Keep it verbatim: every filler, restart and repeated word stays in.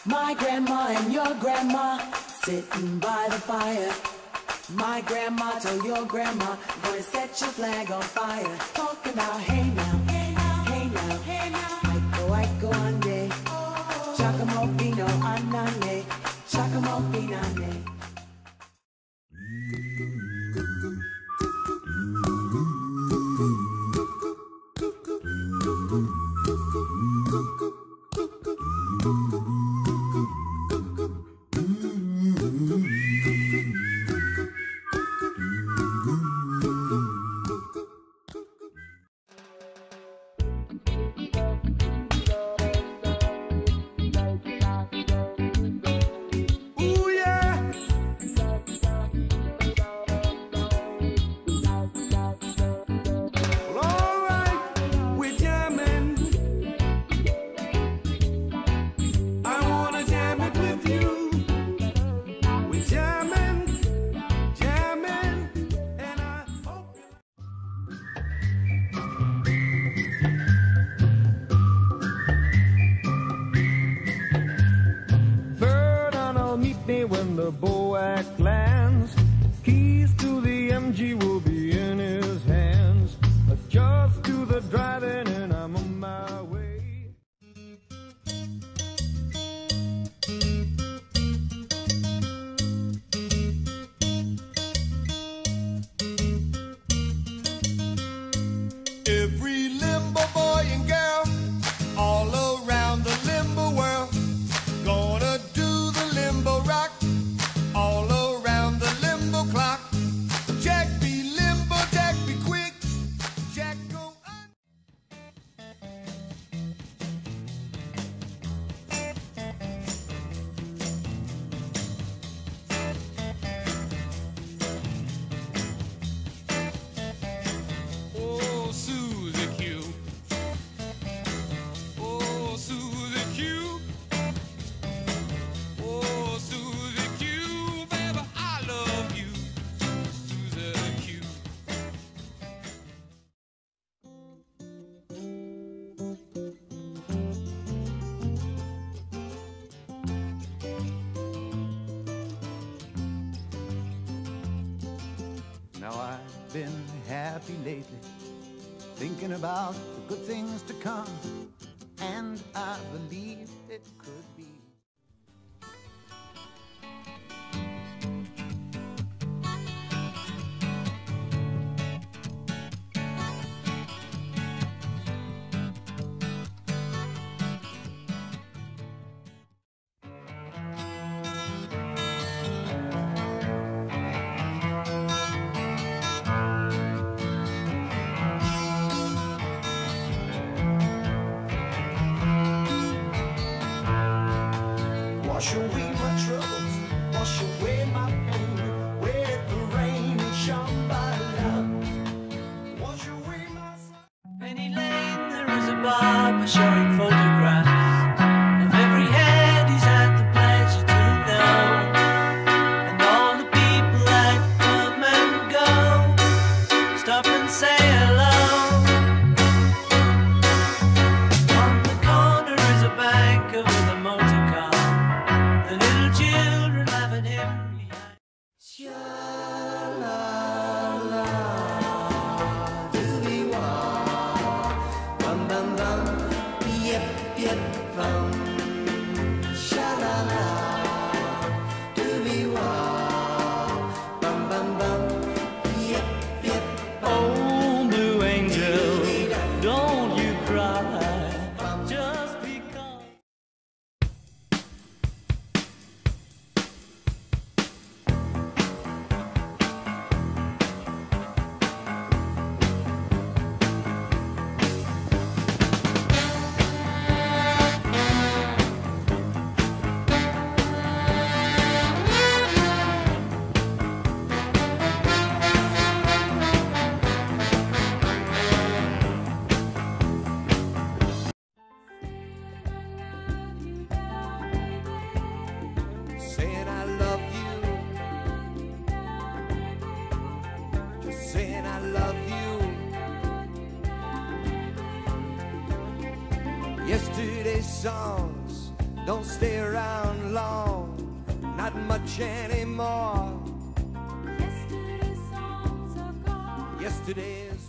My grandma and your grandma sitting by the fire. My grandma told your grandma, gonna set your flag on fire. Talking about hey now, hey now, hey now, hey now. Aiko, aiko, ande. Chakamopino, anane. Chakamopinane. When the Boac lands, keys to the M G will be in his hands. Adjust to the driving and I'm on my way. Every limbo boy and girl all around the limbo world gonna do the limbo rock all around the limbo clock. Jack be limbo, Jack be quick, Jack go on. Oh, Susie Q. Oh, Susie Q. Oh, Susie Q, baby, I love you, Susie Q. Now I've been happy lately, thinking about the good things to come, and I believe it could be. Wash away my troubles, wash away my pain, with the rain and Shambhala. Wash away my sorrow. Penny Lane, there is a barber showing photographs of every head he's had the pleasure to know, and all the people that come and go. Stop and say hello. On the corner is a banker with a motor car. The little children laughing him behind. Sha-la-la, doo-dee-wah. Bum, bum, bum, yip, yip, bum. Sha-la-la, doo-dee-wah. Bum, bum, bum, yip, yip, bum. Oh, Blue Angel, don't you cry, just because. Saying I love you, just saying I love you. Yesterday's songs don't stay around long, not much anymore. Yesterday's songs are gone. Yesterday's